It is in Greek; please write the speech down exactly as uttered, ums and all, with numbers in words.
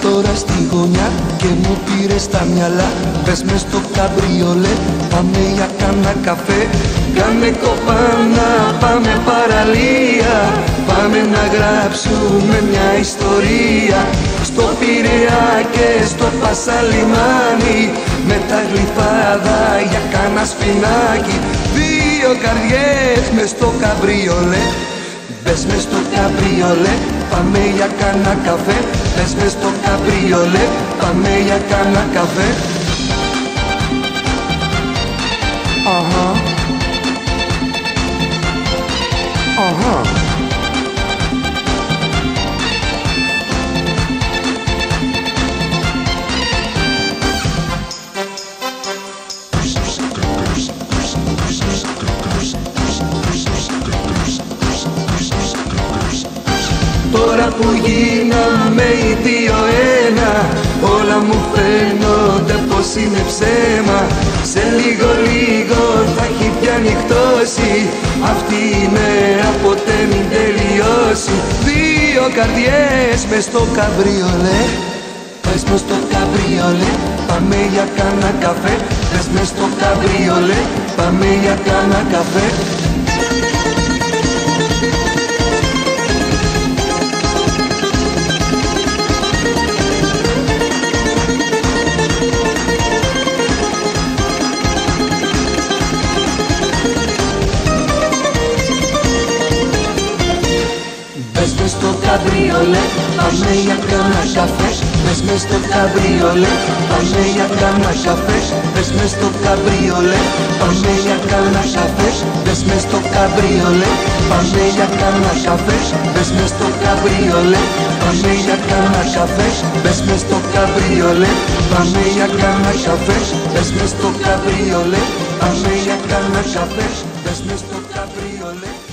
τώρα στη γωνιά και μου πήρε στα μυαλά. Πες μες στο καμπριολέ, πάμε για κάνα καφέ. Κάνε κοπάνα, πάμε παραλία. Πάμε να γράψουμε μια ιστορία. Στο Πειραιά και στο Πασαλιμάνι, με τα γλυφάδα για κάνα σπινάκι. Δύο καρδιές μες στο καμπριολέ. Μπες μες στο καμπριολέ, πάμε για κάνα καφέ. Μπες μες στο καμπριολέ, πάμε για κάνα καφέ. Αχα. Αχα. Τώρα που γίναμε οι δύο ένα, όλα μου φαίνονται πως είναι ψέμα. Σε λίγο λίγο θα έχει πια νυχτώσει, αυτή η μέρα ποτέ μην τελειώσει. Δύο καρδιές μες στο καμπριολέ. Πες μες στο καμπριολέ, πάμε για κάνα καφέ. Πες μες στο καμπριολέ, πάμε για κάνα καφέ. Πες μες στο καμπριολέ, πάμε για κάνα καφέ. Πες μες στο καμπριολέ, πάμε για κάνα καφέ. Πες μες στο καμπριολέ, πάμε για κάνα καφέ. Πες μες στο καμπριολέ, πάμε για κάνα καφέ. Πες μες στο καμπριολέ, πάμε για κάνα καφέ. Πες μες στο καμπριολέ, πάμε για κάνα καφέ. Πες μες στο καμπριολέ, πάμε για κάνα καφέ. Πες μες στο καμπριολέ.